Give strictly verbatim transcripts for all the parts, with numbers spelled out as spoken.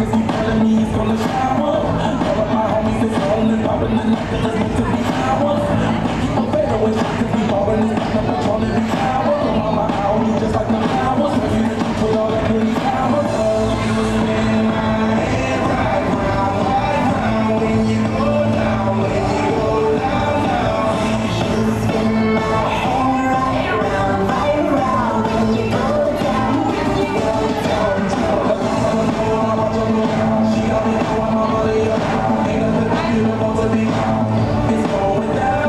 niggas keep telling me it's gonna shower. All of my homies is rolling, popping the night, cause it's meant to be ours. Keep a better with shit, cause we ballin' this time, I'm patrolling every hour. Come on my hour, you just like the flowers. Ready to keep with all that pretty power. Oh, you spin my head right round, right round. When you go down, when you go down, down. You should spin my head right round, right round. When you go down, when you go down, down. She got me throwing my money up. Ain't nothing beautiful to be. It's going down.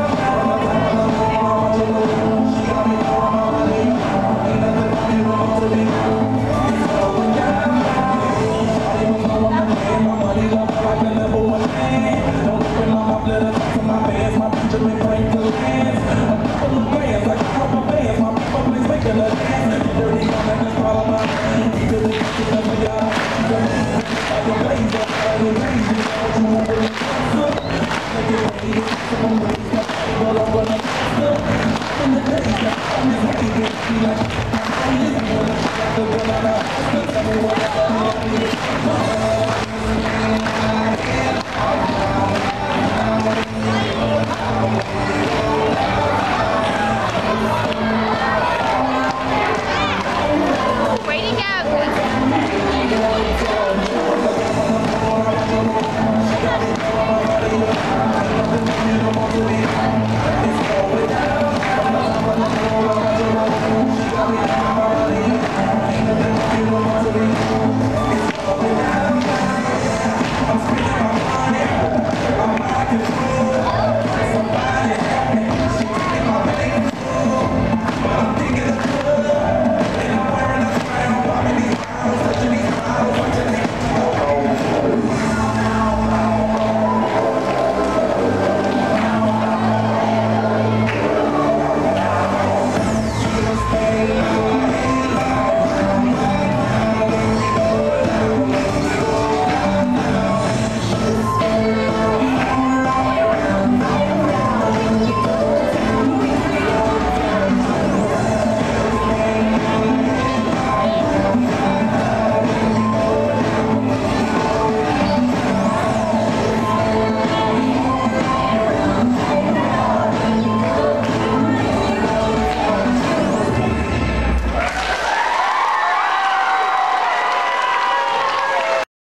She got me throwing my money up. Ain't nothing beautiful to be. It's going down. Shawty was blowing my name. My money love like the number one fan. Don't open my mouth, let her talk to my bands. My Benjamin Franklin dance. A couple of bands, like a couple bands. My people please making a dance. Get dirty, I'm not gonna follow my man. Keep it in the number, y'all. Like a blazer, like a blazer. You want to look good? Like a blazer, some blazer. But I'm gonna look in the days. I'm just happy to be like, I'm just gonna check out the one I got. Tell me what I got.